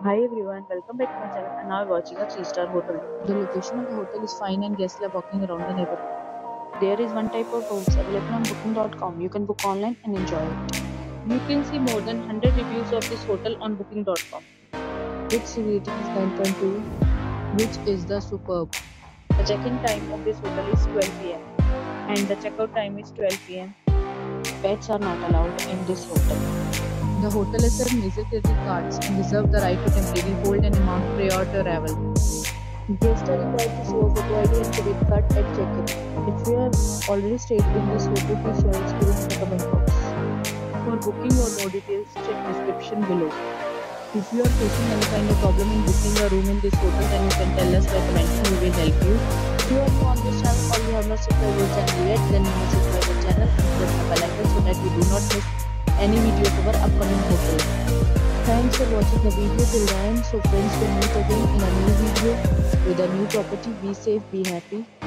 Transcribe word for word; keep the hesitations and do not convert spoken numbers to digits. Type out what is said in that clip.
Hi everyone, welcome back to my channel and now we're watching a three star hotel. The location of the hotel is fine and guests love walking around the neighborhood. There is one type of rooms available on booking dot com. You can book online and enjoy it. You can see more than one hundred reviews of this hotel on booking dot com. Its rating is nine point two, which is the superb. The check-in time of this hotel is twelve p m and the checkout time is twelve p m Pets are not allowed in this hotel. The hotel accepts major credit cards and reserves the right to temporarily hold an amount prior to arrival. Guests are required to show a photo I D and credit card at check-in. If you have already stayed in this hotel, please share your experience in the comment box. For booking or more details, check description below. If you are facing any kind of problem in booking a room in this hotel, then you can tell us by commenting. We will help you. If you are new on this channel or you have not subscribed our channel yet, then you must subscribe our channel and press the bell icon so that you do not miss any video of our upcoming hotel. Thanks for watching the video till the end. So friends, will meet again in a new video with a new property. Be safe, be happy.